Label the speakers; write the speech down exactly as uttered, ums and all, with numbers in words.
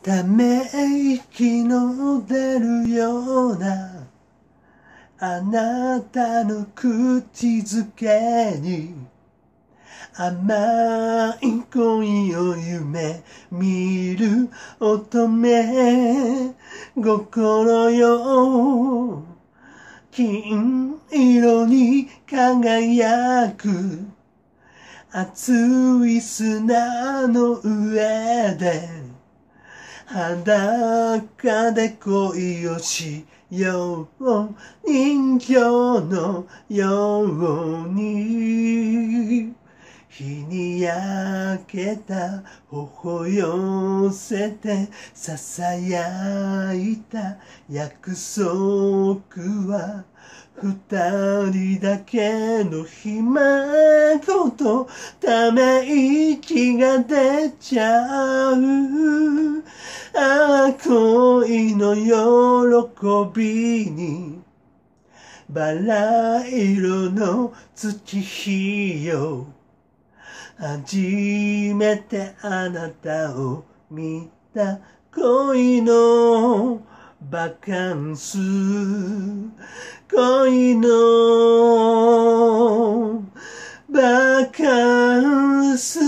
Speaker 1: ため息の出るようなあなたの口づけに甘い恋を夢見る乙女心よ、金色に輝く熱い砂の上で裸で恋をしよう、人形のように日に焼けた頬寄せてささやいた約束は二人だけのひ孫とため息が出ちゃう。ああ恋の喜びにバラ色の月日よ、初めてあなたを見た恋のバカンス、恋のバカンス。